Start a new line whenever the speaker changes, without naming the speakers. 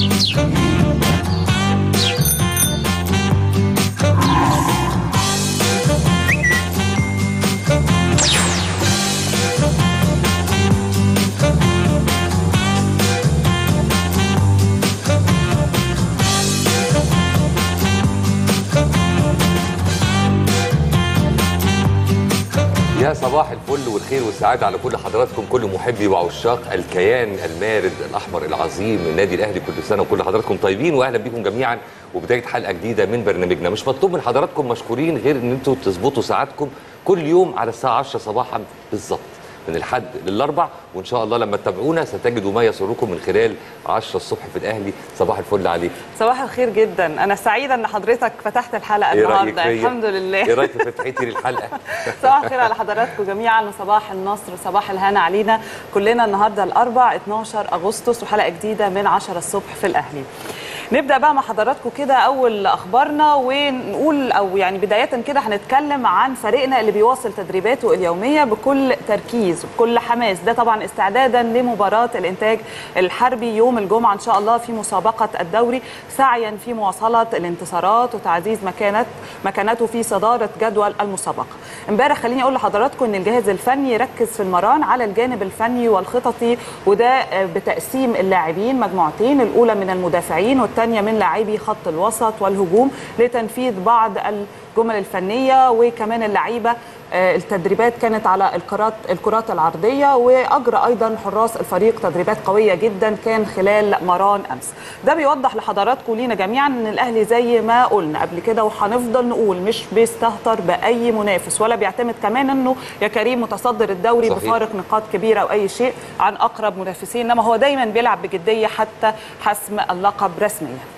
يا صباح الفل والخير والسعادة على كل حضراتكم، كل محبي وعشاق الكيان المارد الأحمر العظيم النادي الأهلي. كل سنة وكل حضراتكم طيبين وأهلا بكم جميعا وبداية حلقة جديدة من برنامجنا. مش مطلوب من حضراتكم مشكورين غير ان انتوا تظبطوا ساعاتكم كل يوم على الساعة 10 صباحا بالظبط من الحد للاربع، وان شاء الله لما تتابعونا ستجدوا ما يسركم من خلال 10 الصبح في الاهلي. صباح الفل عليك.
صباح الخير جدا، انا سعيده ان حضرتك فتحت الحلقه النهارده. الحمد لله.
ايه رايك في فتحتي للحلقه؟
صباح الخير على حضراتكم جميعا وصباح النصر، صباح الهنا علينا كلنا. النهارده الاربع 12 اغسطس وحلقه جديده من 10 الصبح في الاهلي. نبدا بقى مع حضراتكم كده اول اخبارنا، ونقول او يعني بدايه كده هنتكلم عن فريقنا اللي بيواصل تدريباته اليوميه بكل تركيز وبكل حماس. ده طبعا استعدادا لمباراه الانتاج الحربي يوم الجمعه ان شاء الله في مسابقه الدوري، سعيا في مواصله الانتصارات وتعزيز مكانته في صداره جدول المسابقه. امبارح خليني اقول لحضراتكم ان الجهاز الفني ركز في المران على الجانب الفني والخططي، وده بتقسيم اللاعبين مجموعتين، الاولى من المدافعين والثانيه من لاعبي خط الوسط والهجوم لتنفيذ بعض الجمل الفنيه، وكمان اللعيبه التدريبات كانت على الكرات العرضيه، واجرى ايضا حراس الفريق تدريبات قويه جدا كان خلال مران امس. ده بيوضح لحضراتكم لينا جميعا ان الاهلي زي ما قلنا قبل كده وهنفضل نقول مش بيستهتر باي منافس، ولا بيعتمد كمان انه يا كريم متصدر الدوري صحيح بفارق نقاط كبيره او اي شيء عن اقرب منافسين، انما هو دايما بيلعب بجديه حتى حسم اللقب رسميا.